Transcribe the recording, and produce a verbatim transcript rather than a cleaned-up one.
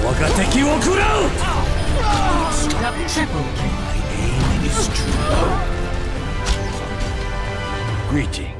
我が敵を食らう Triple kill. My aim is true. Greetings.